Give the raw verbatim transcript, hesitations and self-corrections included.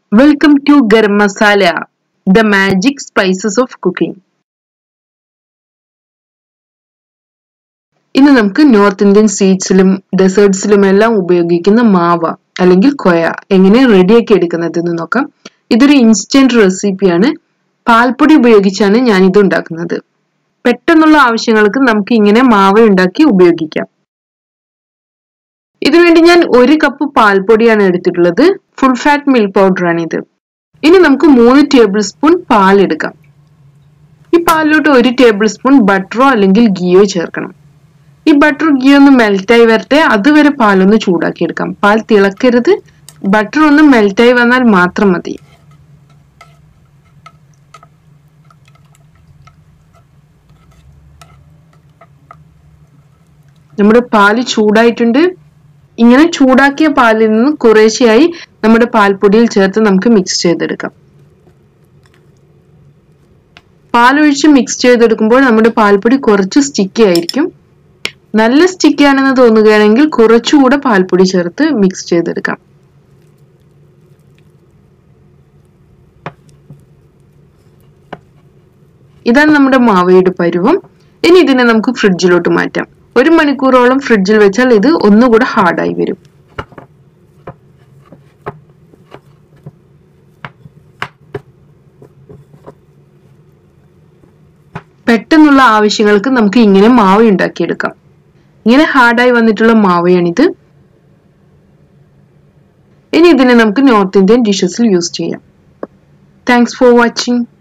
Welcome to Garam Masala, the magic spices of cooking. ഇന്ന് നമുക്ക് north Indian സ്വീറ്റ്സിലും ഡെസേർട്സിലും എല്ലാം ഉപയോഗിക്കുന്ന മാവ അല്ലെങ്കിൽ കൊയ എങ്ങനെ റെഡിയാക്കി എടുക്കുന്നതെന്ന് നോക്കാം. ഇതൊരു ഇൻസ്റ്റന്റ് റെസിപ്പിയാണ്. പാൽപ്പൊടി ഉപയോഗിച്ചാണ് ഞാൻ ഇത് ഉണ്ടാക്കുന്നത്. പെട്ടെന്നുള്ള ആവശ്യങ്ങൾക്ക് നമുക്ക് ഇങ്ങനെ മാവ് ഉണ്ടാക്കി ഉപയോഗിക്കാം. ഇതിനുവേണ്ടി ഞാൻ ഒരു കപ്പ് പാൽപ്പൊടിയാണ് എടുത്തിട്ടുള്ളത്. ഫുൾ ഫാറ്റ് മിൽക്ക് പൗഡർ ആണ് ഇത്. ഇനി നമുക്ക് മൂന്ന് ടേബിൾ സ്പൂൺ പാൽ എടുക്കാം. ഈ പാലിലോട്ട് ഒരു ടേബിൾ സ്പൂൺ ബട്ടറോ അല്ലെങ്കിൽ ഗീയോ ചേർക്കണം. ഈ ബട്ടർ ഗീ ഒന്ന് മെൽറ്റായി വരട്ടെ, അതുവരെ പാലൊന്ന് ചൂടാക്കി എടുക്കാം. പാൽ തിളക്കരുത്, ബട്ടർ ഒന്ന് മെൽറ്റായി വന്നാൽ മാത്രം മതി. നമ്മുടെ പാല് ചൂടായിട്ടുണ്ട്. ഇങ്ങനെ ചൂടാക്കിയ പാലിൽ നിന്ന് കുറേശ്ശെയായി നമ്മുടെ പാൽപ്പൊടിയിൽ ചേർത്ത് നമുക്ക് മിക്സ് ചെയ്തെടുക്കാം. പാലൊഴിച്ച് മിക്സ് ചെയ്തെടുക്കുമ്പോൾ നമ്മുടെ പാൽപ്പൊടി കുറച്ച് സ്റ്റിക്കി ആയിരിക്കും. നല്ല സ്റ്റിക്കി ആണെന്ന് തോന്നുകയാണെങ്കിൽ കുറച്ചുകൂടെ പാൽപ്പൊടി ചേർത്ത് മിക്സ് ചെയ്തെടുക്കാം. ഇതാണ് നമ്മുടെ മാവയുടെ പരുവം. ഇനി ഇതിനെ നമുക്ക് ഫ്രിഡ്ജിലോട്ട് മാറ്റാം. ഒരു മണിക്കൂറോളം ഫ്രിഡ്ജിൽ വെച്ചാൽ ഇത് ഒന്നുകൂടെ ഹാർഡായി വരും. പെട്ടെന്നുള്ള ആവശ്യങ്ങൾക്ക് നമുക്ക് ഇങ്ങനെ മാവ് ഉണ്ടാക്കിയെടുക്കാം. ഇങ്ങനെ ഹാർഡായി വന്നിട്ടുള്ള മാവയാണിത്. ഇനി ഇതിനെ നമുക്ക് നോർത്ത് ഇന്ത്യൻ ഡിഷസിൽ യൂസ് ചെയ്യാം. Thanks for watching.